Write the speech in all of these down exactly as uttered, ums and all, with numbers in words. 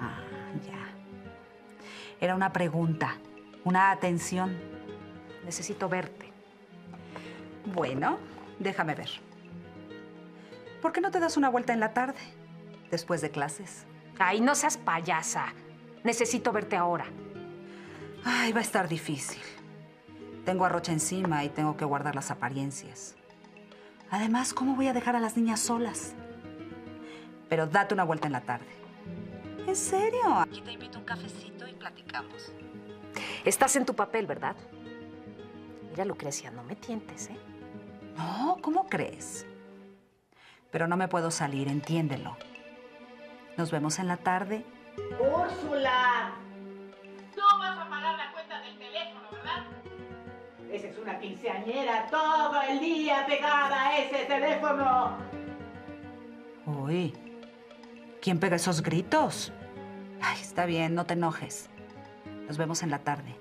Ah, ya. Era una pregunta, una atención. Necesito verte. Bueno, déjame ver. ¿Por qué no te das una vuelta en la tarde, después de clases? Ay, no seas payasa. Necesito verte ahora. Ay, va a estar difícil. Tengo a Rocha encima y tengo que guardar las apariencias. Además, ¿cómo voy a dejar a las niñas solas? Pero date una vuelta en la tarde. ¿En serio? Aquí te invito a un cafecito y platicamos. Estás en tu papel, ¿verdad? Mira, Lucrecia, no me tientes, ¿eh? No, ¿cómo crees? Pero no me puedo salir, entiéndelo. Nos vemos en la tarde. ¡Úrsula! No vas a pagar la cuenta del teléfono, ¿verdad? Esa es una quinceañera todo el día pegada a ese teléfono. Uy, ¿quién pega esos gritos? Ay, está bien, no te enojes. Nos vemos en la tarde.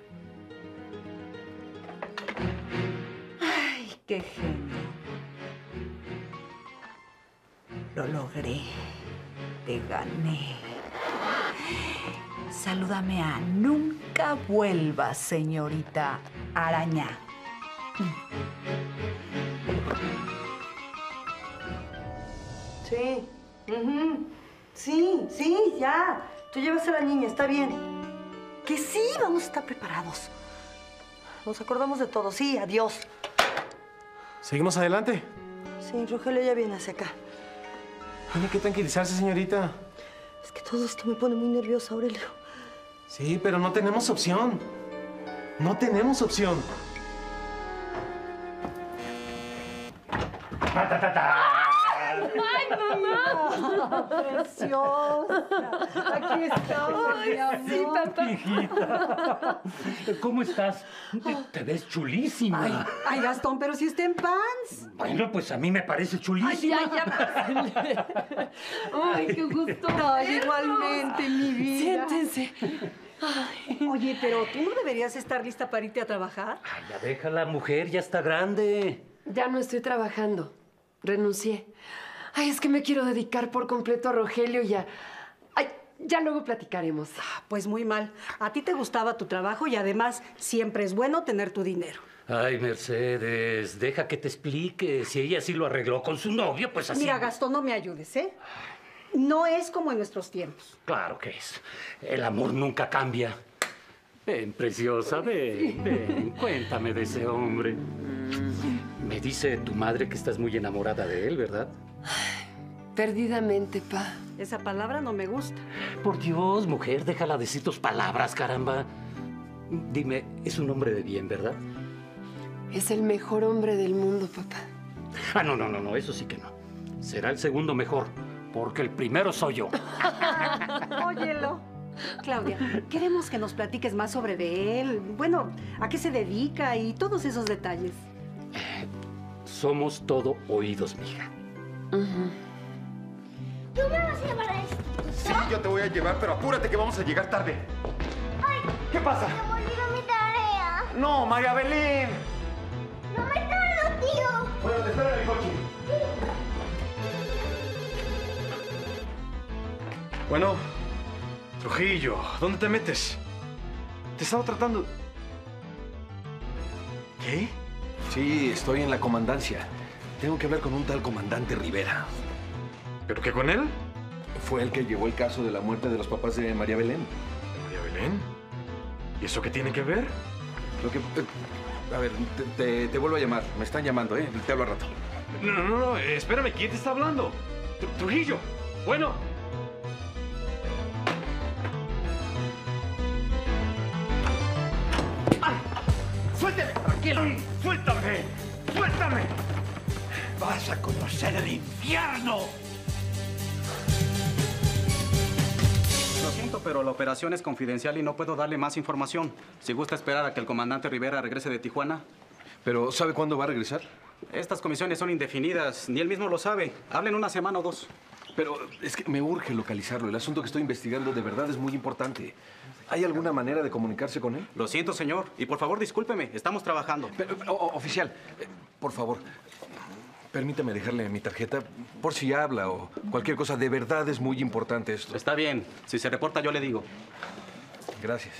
Ay, qué genio. Lo logré. Te gané. Salúdame a nunca vuelvas, señorita Araña. Sí. Uh-huh. Sí, sí, ya. Tú llevas a la niña, está bien. Que sí, vamos a estar preparados. Nos acordamos de todo. Sí, adiós. ¿Seguimos adelante? Sí, Rogelio ya viene hacia acá. Tiene que tranquilizarse, señorita. Es que todo esto me pone muy nerviosa, Aurelio. Sí, pero no tenemos opción. No tenemos opción. ¡Ta, ta, ta, ta! ¡Ay, mamá! ¡Preciosa! Aquí estamos, mi amor. Sí, papá. Hijita, ¿cómo estás? Te, te ves chulísima. Ay, ay, Gastón, pero si está en pants. Bueno, pues a mí me parece chulísima. Ay, ya, ya. Ay, qué gusto. Ay, igualmente, mi vida. Siéntense. Ay. Oye, pero ¿tú no deberías estar lista para irte a trabajar? Ay, ya déjala, mujer, ya está grande. Ya no estoy trabajando. Renuncié. Ay, es que me quiero dedicar por completo a Rogelio y a... Ay, ya luego platicaremos. Pues muy mal. A ti te gustaba tu trabajo y además siempre es bueno tener tu dinero. Ay, Mercedes, deja que te explique. Si ella sí lo arregló con su novio, pues así... Mira, Gastón, no me ayudes, ¿eh? No es como en nuestros tiempos. Claro que es. El amor nunca cambia. Ven, preciosa, ven, ven. Cuéntame de ese hombre. Me dice tu madre que estás muy enamorada de él, ¿verdad? Perdidamente, pa. Esa palabra no me gusta. Por Dios, mujer, déjala decir tus palabras, caramba. Dime, es un hombre de bien, ¿verdad? Es el mejor hombre del mundo, papá. Ah, no, no, no, no, eso sí que no. Será el segundo mejor, porque el primero soy yo. Óyelo. Claudia, queremos que nos platiques más sobre de él. Bueno, a qué se dedica y todos esos detalles. Somos todo oídos, mija. Uh-huh. ¿Tú me vas a llevar a esto? Sí, yo te voy a llevar, pero apúrate que vamos a llegar tarde. ¡Ay! ¿Qué pasa? ¡Se me olvidó mi tarea! No, María Belén. ¡No me tardo, tío! Bueno, te espero en el coche. Bueno, Trujillo, ¿dónde te metes? Te estaba tratando... ¿Qué? Sí, estoy en la comandancia. Tengo que hablar con un tal comandante Rivera. ¿Pero qué con él? Fue el que llevó el caso de la muerte de los papás de María Belén. ¿De María Belén? ¿Y eso qué tiene que ver? Lo que... eh, a ver, te, te, te vuelvo a llamar. Me están llamando, ¿eh? Te hablo al rato. No, no, no, espérame. ¿Quién te está hablando? Tr- Trujillo. Bueno. ¡Ay! ¡Suélteme! ¡Tranquilo! ¡Suéltame! ¡Suéltame! ¡Vas a conocer el infierno! Lo siento, pero la operación es confidencial y no puedo darle más información. Si gusta esperar a que el comandante Rivera regrese de Tijuana. ¿Pero sabe cuándo va a regresar? Estas comisiones son indefinidas. Ni él mismo lo sabe. Habla en una semana o dos. Pero es que me urge localizarlo. El asunto que estoy investigando de verdad es muy importante. ¿Hay alguna manera de comunicarse con él? Lo siento, señor. Y por favor, discúlpeme. Estamos trabajando. Pero, o- oficial, eh, por favor, Permítame dejarle mi tarjeta por si habla o cualquier cosa. De verdad es muy importante esto. Está bien. Si se reporta, yo le digo. Gracias.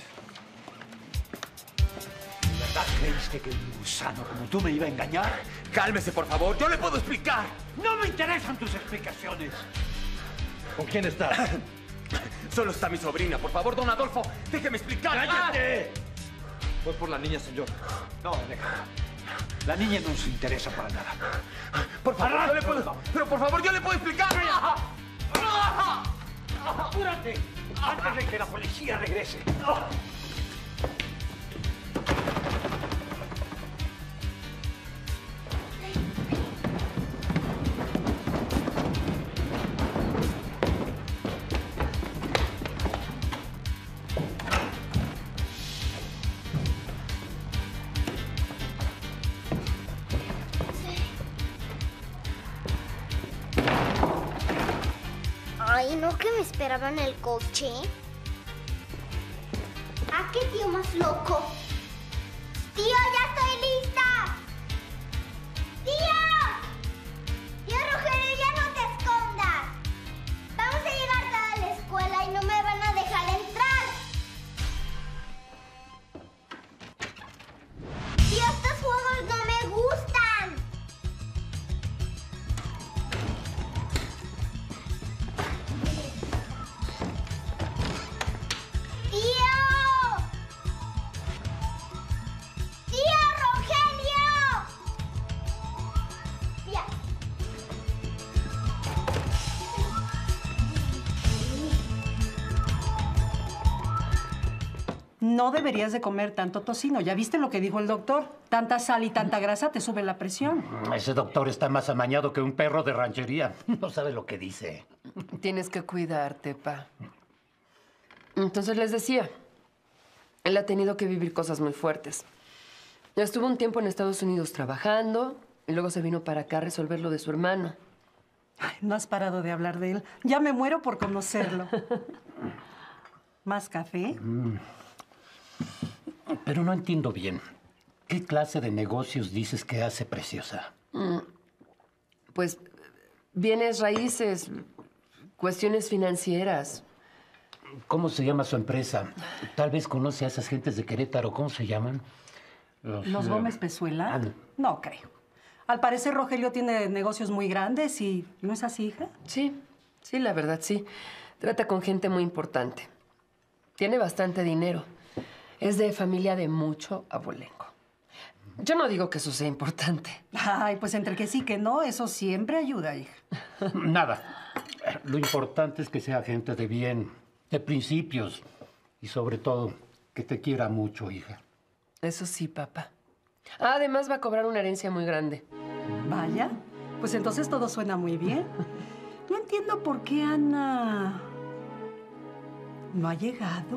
¿De verdad creíste que un gusano como tú me iba a engañar? Cálmese, por favor. Yo le puedo explicar. No me interesan tus explicaciones. ¿Con quién estás? Solo está mi sobrina. Por favor, don Adolfo, déjeme explicar. ¡Cállate! Voy por la niña, señor. No, déjala. La niña no nos interesa para nada. Por favor, yo le puedo... Pero por favor, yo le puedo explicar. ¡Apúrate! Antes de que la policía regrese. Ay, ¿no que me esperaba en el coche? ¿A qué tío más loco? ¡Tío, ya estoy lista! ¡Tío! ¡Tío Rogelio, ya no te escondas! Vamos a llegar tarde a la escuela y no me van a dejar entrar. ¡Tío, estos juegos no me gustan! No deberías de comer tanto tocino. ¿Ya viste lo que dijo el doctor? Tanta sal y tanta grasa te sube la presión. Ese doctor está más amañado que un perro de ranchería. No sabe lo que dice. Tienes que cuidarte, pa. Entonces les decía, él ha tenido que vivir cosas muy fuertes. Estuvo un tiempo en Estados Unidos trabajando y luego se vino para acá a resolver lo de su hermano. Ay, no has parado de hablar de él. Ya me muero por conocerlo. ¿Más café? Mm. Pero no entiendo bien. ¿Qué clase de negocios dices que hace, Preciosa? Mm. Pues bienes raíces, cuestiones financieras. ¿Cómo se llama su empresa? Tal vez conoce a esas gentes de Querétaro. ¿Cómo se llaman? ¿Los Gómez Pezuela? No creo. Al parecer Rogelio tiene negocios muy grandes y... ¿No es así, hija? Sí, sí, la verdad, sí. Trata con gente muy importante. Tiene bastante dinero. Es de familia de mucho abolengo. Yo no digo que eso sea importante. Ay, pues entre que sí que no, eso siempre ayuda, hija. Nada. Lo importante es que sea gente de bien, de principios y sobre todo que te quiera mucho, hija. Eso sí, papá. Además va a cobrar una herencia muy grande. Vaya, pues entonces todo suena muy bien. No entiendo por qué Ana no ha llegado.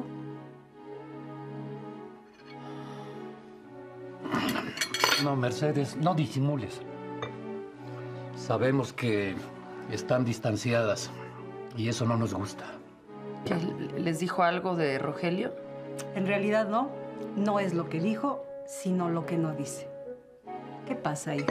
No, Mercedes, no disimules. Sabemos que están distanciadas y eso no nos gusta. ¿Qué, les dijo algo de Rogelio? En realidad no. No es lo que dijo, sino lo que no dice. ¿Qué pasa, hija?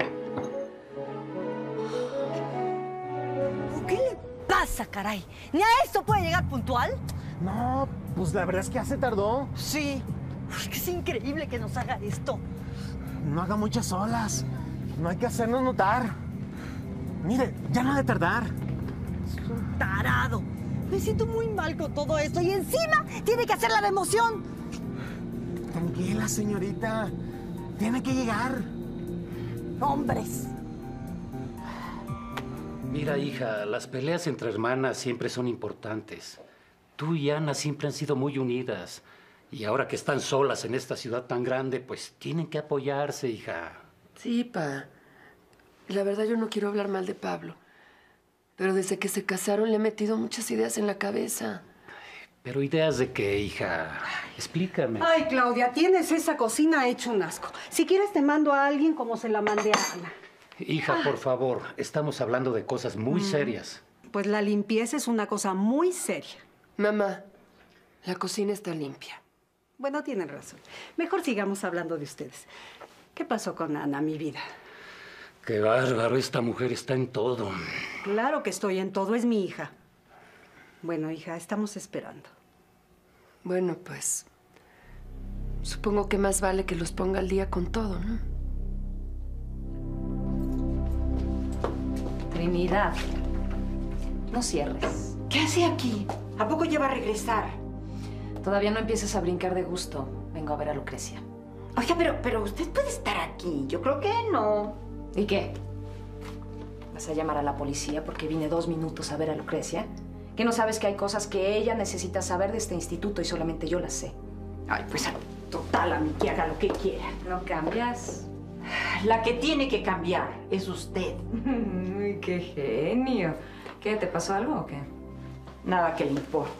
¿Qué le pasa, caray? ¿Ni a esto puede llegar puntual? No, pues la verdad es que ya se tardó. Sí. Es que es increíble que nos haga esto. No haga muchas olas. No hay que hacernos notar. Mire, ya no ha de tardar. Es un tarado. Me siento muy mal con todo esto y encima tiene que hacer la de emoción. Tranquila, señorita. Tiene que llegar. Hombres. Mira, hija, las peleas entre hermanas siempre son importantes. Tú y Ana siempre han sido muy unidas. Y ahora que están solas en esta ciudad tan grande, pues tienen que apoyarse, hija. Sí, pa. La verdad yo no quiero hablar mal de Pablo. Pero desde que se casaron le he metido muchas ideas en la cabeza. ¿Pero ideas de qué, hija? Explícame. Ay, Claudia, tienes esa cocina hecho un asco. Si quieres te mando a alguien como se la mandé a Ana. Hija, por favor, estamos hablando de cosas muy Mm. serias. Pues la limpieza es una cosa muy seria. Mamá, la cocina está limpia. Bueno, tienen razón. Mejor sigamos hablando de ustedes. ¿Qué pasó con Ana, mi vida? Qué bárbaro, esta mujer está en todo. Claro que estoy en todo, es mi hija. Bueno, hija, estamos esperando. Bueno, pues... supongo que más vale que los ponga al día con todo, ¿no? Trinidad, no cierres. ¿Qué hace aquí? ¿A poco ya va a regresar? Todavía no empieces a brincar de gusto. Vengo a ver a Lucrecia. Oiga, pero, pero usted puede estar aquí. Yo creo que no. ¿Y qué? ¿Vas a llamar a la policía porque vine dos minutos a ver a Lucrecia? ¿Que no sabes que hay cosas que ella necesita saber de este instituto y solamente yo las sé? Ay, pues total, a mí que haga lo que quiera. ¿No cambias? La que tiene que cambiar es usted. Uy, qué genio. ¿Qué, te pasó algo o qué? Nada que le importe.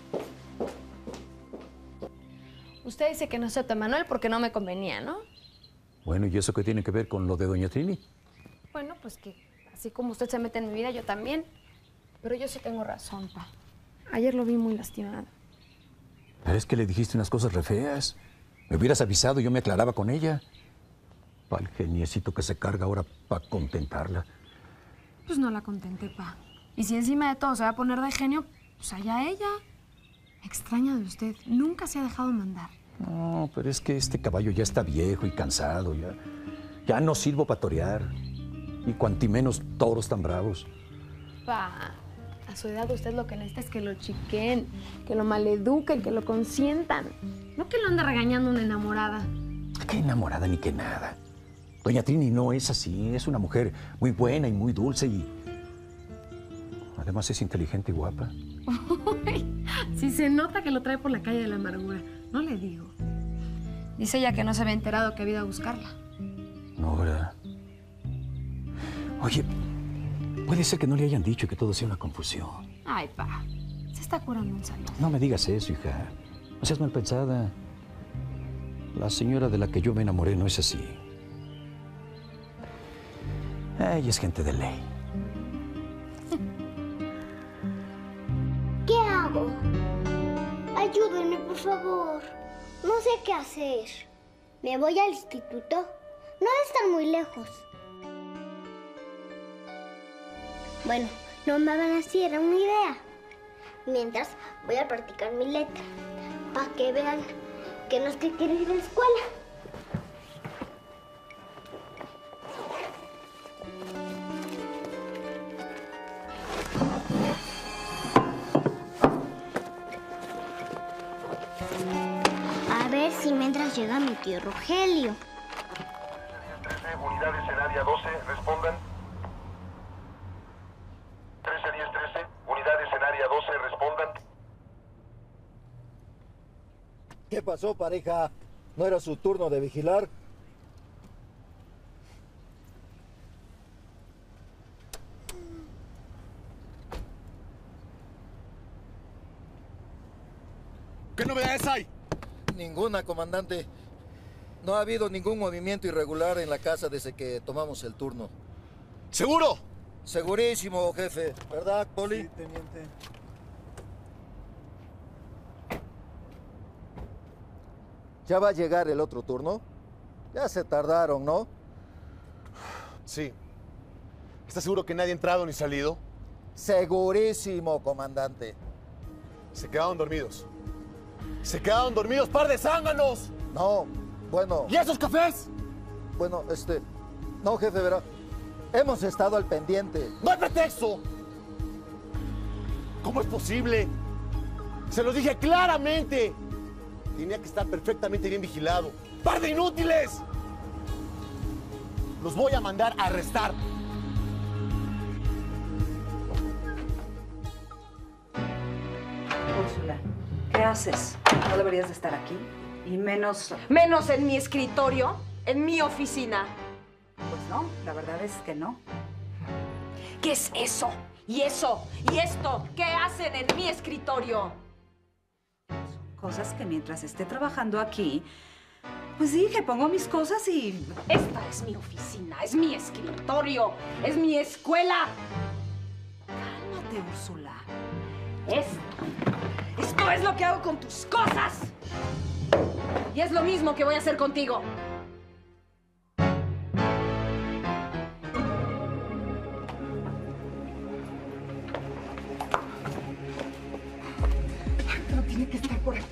Usted dice que no acepta a Manuel porque no me convenía, ¿no? Bueno, ¿y eso qué tiene que ver con lo de doña Trini? Bueno, pues que así como usted se mete en mi vida, yo también. Pero yo sí tengo razón, pa. Ayer lo vi muy lastimado. Es que le dijiste unas cosas re feas. Me hubieras avisado y yo me aclaraba con ella. Pa'l geniecito que se carga ahora para contentarla. Pues no la contenté, pa. Y si encima de todo se va a poner de genio, pues allá ella. Me extraña de usted. Nunca se ha dejado mandar. No, pero es que este caballo ya está viejo y cansado. Ya, ya no sirvo para torear. Y cuanti menos toros tan bravos. Pa, a su edad usted lo que necesita es que lo chiquen, que lo maleduquen, que lo consientan. No que lo ande regañando una enamorada. Qué enamorada ni qué nada. Doña Trini no es así. Es una mujer muy buena y muy dulce y... además es inteligente y guapa. Sí se nota que lo trae por la calle de la amargura. No le digo. Dice ella que no se había enterado que había ido a buscarla. No, ¿verdad? Oye, puede ser que no le hayan dicho que todo sea una confusión. Ay, pa. Se está curando en salud. No me digas eso, hija. No seas mal pensada. La señora de la que yo me enamoré no es así. Ella es gente de ley. ¿Qué hago? Ayúdenme, por favor. No sé qué hacer. ¿Me voy al instituto? No están muy lejos. Bueno, no me van a decir, era una idea. Mientras, voy a practicar mi letra. Para que vean que no es que quiero ir a la escuela. A ver si mientras llega mi tío Rogelio. trece, unidades en área doce, respondan. trece diez trece, unidades en área doce, respondan. ¿Qué pasó, pareja? ¿No era su turno de vigilar? ¿Qué novedades hay? Ninguna, comandante. No ha habido ningún movimiento irregular en la casa desde que tomamos el turno. ¿Seguro? Segurísimo, jefe. ¿Verdad, Poli? Sí, teniente. ¿Ya va a llegar el otro turno? Ya se tardaron, ¿no? Sí. ¿Estás seguro que nadie ha entrado ni salido? Segurísimo, comandante. Se quedaron dormidos. ¡Se quedaron dormidos, par de zánganos! No, bueno... ¿Y esos cafés? Bueno, este... No, jefe, verá. Hemos estado al pendiente. ¡No hay pretexto! ¿Cómo es posible? Se lo dije claramente. Tenía que estar perfectamente bien vigilado. ¡Par de inútiles! Los voy a mandar a arrestar. Úrsula, ¿qué haces? No deberías de estar aquí. Y menos... Menos en mi escritorio, en mi oficina. Pues no, la verdad es que no. ¿Qué es eso? ¿Y eso? ¿Y esto? ¿Qué hacen en mi escritorio? Cosas que mientras esté trabajando aquí, pues dije, pongo mis cosas y... Esta es mi oficina, es mi escritorio, es mi escuela. Cálmate, Úrsula. Esto, esto es lo que hago con tus cosas. Y es lo mismo que voy a hacer contigo. Tiene que estar por aquí.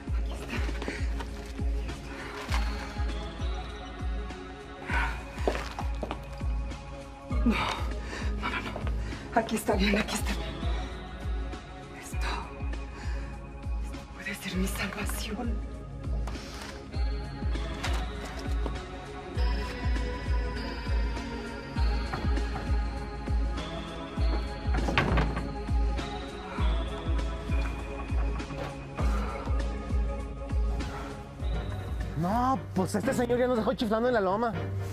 No, no, no, no. Aquí está bien, aquí está bien. Esto, esto puede ser mi salvación. No, pues este señor ya nos dejó chiflando en la loma.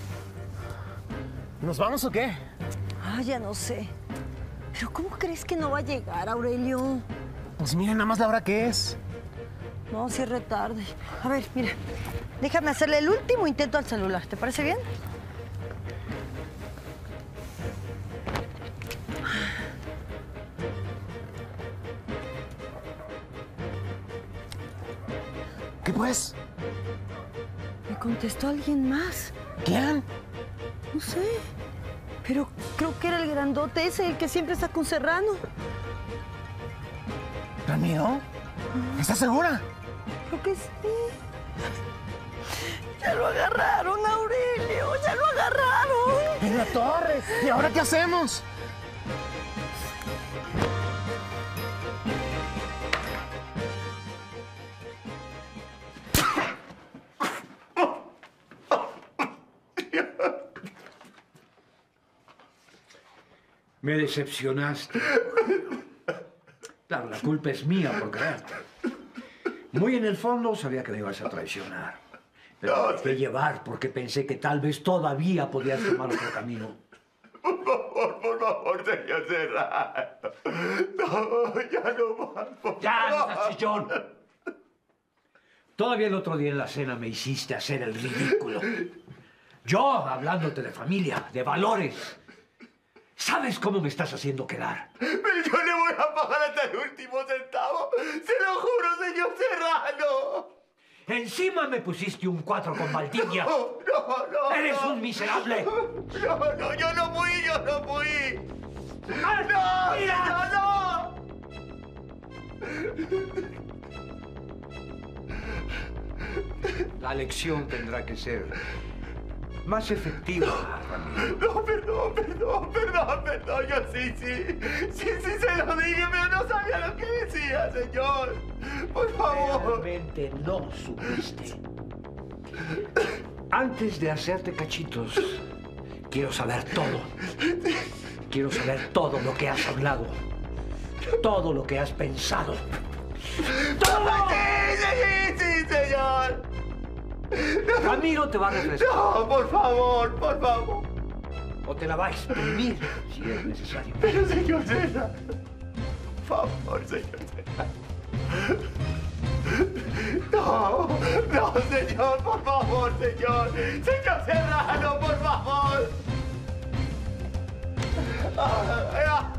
¿Nos vamos o qué? Ah, ya no sé. Pero ¿cómo crees que no va a llegar, Aurelio? Pues miren nada más la hora que es. No, si es retarde. A ver, mira. Déjame hacerle el último intento al celular. ¿Te parece bien? ¿Qué pues? Me contestó alguien más. ¿Quién? No sé. Pero creo que era el grandote ese, el que siempre está con Serrano. ¿Ramiro? ¿Estás segura? Creo que sí. Ya lo agarraron, Aurelio. Ya lo agarraron. En la torre. ¿Y ahora qué hacemos? Me decepcionaste. Claro, la culpa es mía por creerte. Muy en el fondo sabía que me ibas a traicionar. Pero me dejé llevar porque pensé que tal vez todavía podías tomar otro camino. Por favor, por favor, señor Serrano. No, ya no más, por ¡Ya, no favor. seas chillón! Todavía el otro día en la cena me hiciste hacer el ridículo. Yo, hablándote de familia, de valores. ¿Sabes cómo me estás haciendo quedar? Pero yo le voy a pagar hasta el último centavo. Se lo juro, señor Serrano. Encima me pusiste un cuatro con Valdivia. No, no, no. ¡Eres no. un miserable! No, no, yo no fui, yo no fui. ¡Ah, ¡No, mira! no, no! La lección tendrá que ser más efectiva, Ramiro. No, perdón, perdón, perdón, perdón. Yo sí, sí. Sí, sí se lo dije, pero no sabía lo que decía, señor. Por favor. Realmente no supiste. Antes de hacerte cachitos, quiero saber todo. Quiero saber todo lo que has hablado. Todo lo que has pensado. ¡Todo! Sí, sí, sí, señor. Ramiro te va a refrescar. No, por favor, por favor. O te la va a exprimir si es necesario. Pero, señor Serrano, por favor, señor Serrano. No, no, señor, por favor, señor. Señor Serrano, por favor. Ah, ah.